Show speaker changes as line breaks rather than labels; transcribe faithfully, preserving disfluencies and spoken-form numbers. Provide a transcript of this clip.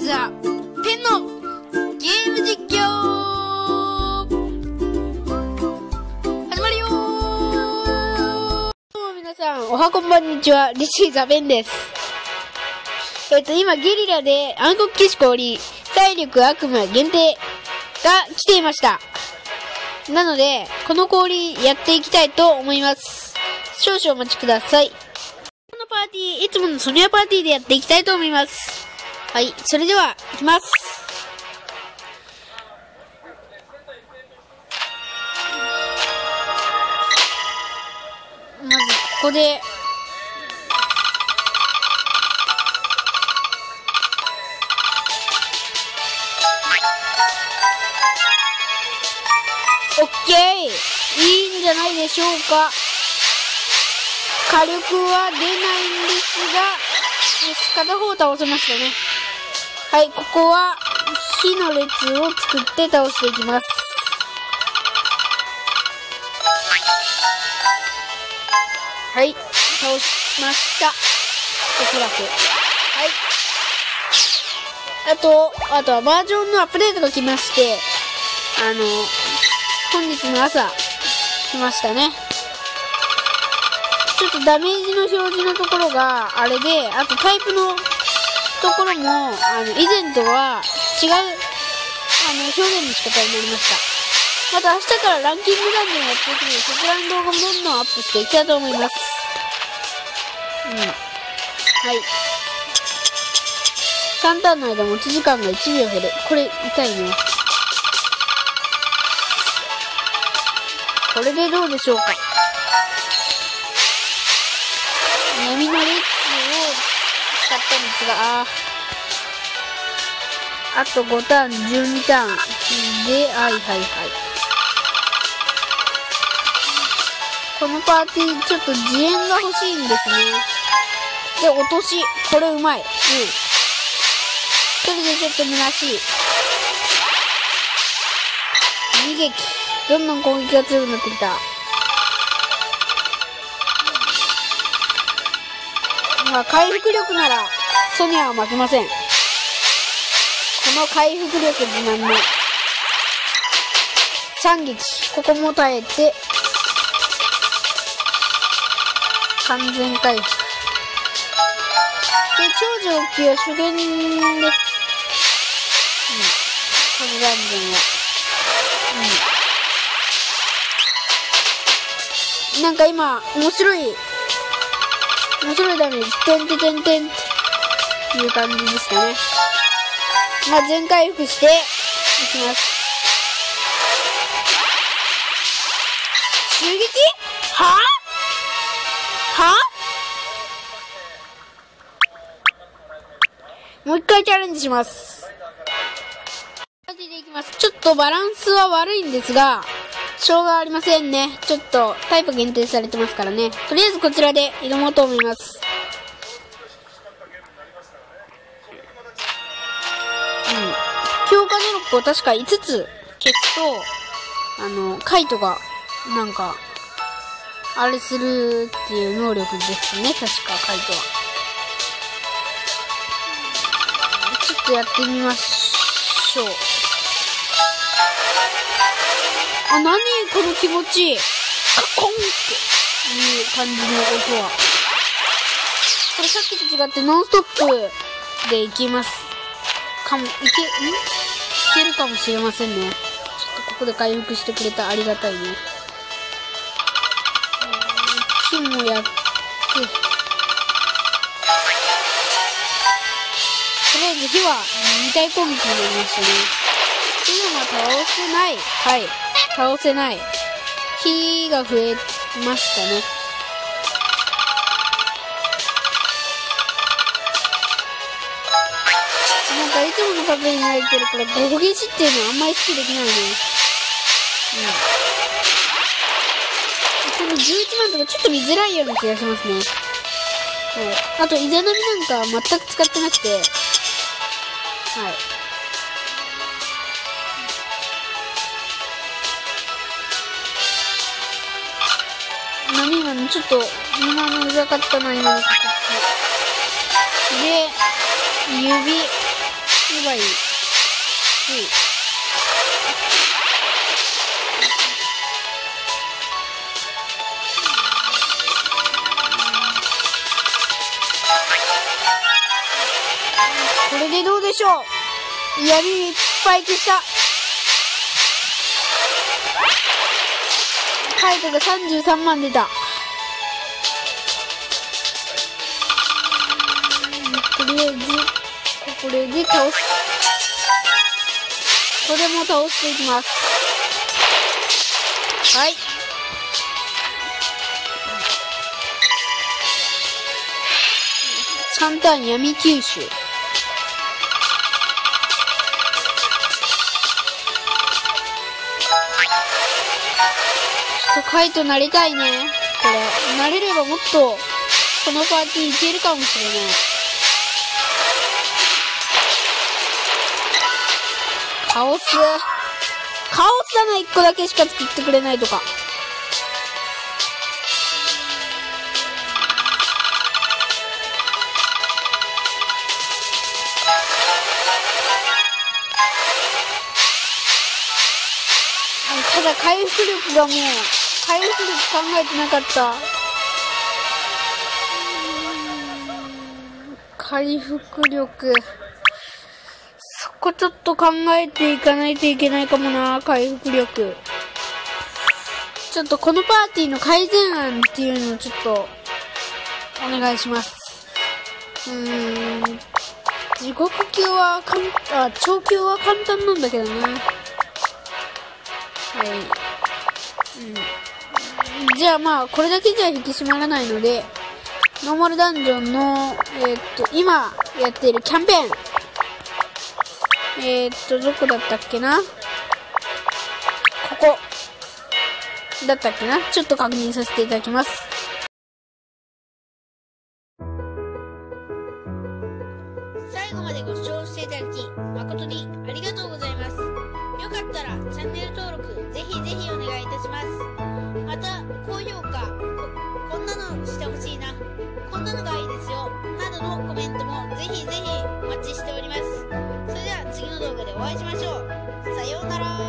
ずはペンのゲーム実況始まるよー。どうも皆さん、おはこんばんにちは。リシーザベンです。えっと今ゲリラで暗黒騎士氷体力悪魔限定が来ていました。なのでこの氷やっていきたいと思います。少々お待ちください。このパーティー、いつものソニアパーティーでやっていきたいと思います。はい、それでは、いきます。まず、ここで、オッケー！いいんじゃないでしょうか。火力は出ないんですが、片方倒せましたね。はい、ここは火の列を作って倒していきます。はい、倒しました。おそらく。はい。あと、あとはバージョンのアップデートが来まして、あの、本日の朝、来ましたね。ちょっとダメージの表示のところがあれで、あとタイプのところも、あの、以前とは違う、あの、表現の仕方になりました。また明日からランキングダンジョンやっていくので、そちらの動画もどんどんアップしていきたいと思います。うん。はい。さんターンの間持ち時間がいちびょう減る。これ、痛いね。これでどうでしょうか。闇のレッツを使ったんですが、ああとごターン、じゅうにターンで、はいはいはい。このパーティー、ちょっと次元が欲しいんですね。で、落とし。これうまい。うん。それでちょっと虚しい。逃げき。どんどん攻撃が強くなってきた。まあ、回復力なら、ソニアは負けません。この回復力自慢の三撃。ここも耐えて、完全回復。で、超上級は初見です。うん。このダンジョンは。うん。なんか今、面白い、面白いダメージ、てんてんてんてんっていう感じでしたね。まあ、全回復して、いきます。襲撃？はぁ？はぁ？もう一回チャレンジします。でいきます。ちょっとバランスは悪いんですが、しょうがありませんね。ちょっとタイプ限定されてますからね。とりあえずこちらで挑もうと思います。うん。強化ドロップを確かいつつ消すと、あの、カイトが、なんか、あれするっていう能力ですね。確かカイトは。ちょっとやってみましょう。あ、なにこの気持ちいい。カコンっていう感じの音は。これさっきと違ってノンストップでいけます。かも、いけ、んいけるかもしれませんね。ちょっとここで回復してくれたありがたいね。金もやって。とりあえず火はに体攻撃になりましたね。火は倒せない。はい。倒せない。火が増えましたね。なんかいつもの数に慣れてるからゴゲシっていうのはあんまり好きできないね。うん。このじゅういちまんとかちょっと見づらいような気がしますね。はい。あと、イザナミなんか全く使ってなくて。はい。何今のちょっと、今のうざかったな、今の形。で、指。 やばい。つい。これでどうでしょう。闇いっぱい消した。カイトがさんじゅうさんまん出た。とりあえず、これで倒す。これも倒していきます。はい。さんターン闇吸収。ちょっとカイトなりたいね。これ。なれればもっと、このパーティーいけるかもしれない。カオス。カオスだな、いっこだけしか作ってくれないとか。ただ回復力がもう、回復力考えてなかった。回復力。そこちょっと考えていかないといけないかもな、回復力。ちょっとこのパーティーの改善案っていうのをちょっと、お願いします。うーん。地獄級はかん、あ、超級は簡単なんだけどね。はい。うん。じゃあまあ、これだけじゃ引き締まらないので、ノーマルダンジョンの、えー、っと、今やっているキャンペーン。えー、っと、どこだったっけな？ここ。だったっけな？ちょっと確認させていただきます。最後までご視聴していただき、誠にありがとうございます。よかったらチャンネル登録ぜひぜひお願いいたします。また高評価 こ, こんなのしてほしいな、こんなのがいいですよなどのコメントもぜひぜひお待ちしております。それでは次の動画でお会いしましょう。さようなら。